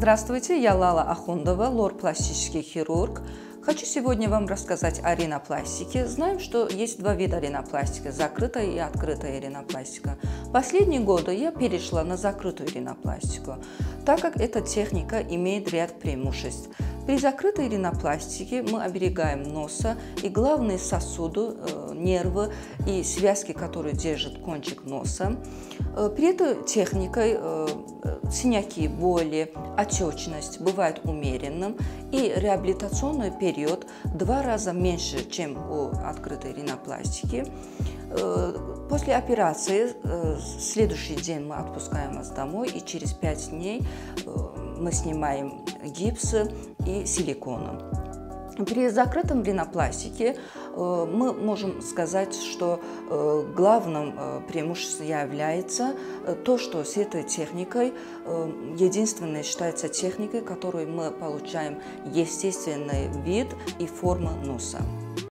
Здравствуйте, я Лала Ахундова, лор-пластический хирург. Хочу сегодня вам рассказать о ринопластике. Знаем, что есть два вида ринопластики – закрытая и открытая ринопластика. В последние годы я перешла на закрытую ринопластику, так как эта техника имеет ряд преимуществ. При закрытой ринопластике мы оберегаем носа и главные сосуды, нервы и связки, которые держат кончик носа. При этой технике синяки, боли, отечность бывают умеренным, и реабилитационный период в 2 раза меньше, чем у открытой ринопластики. После операции следующий день мы отпускаем вас домой, и через 5 дней мы снимаем гипс и силиконы. При закрытом ринопластике мы можем сказать, что главным преимуществом является то, что с этой техникой единственной считается техникой, которой мы получаем естественный вид и форму носа.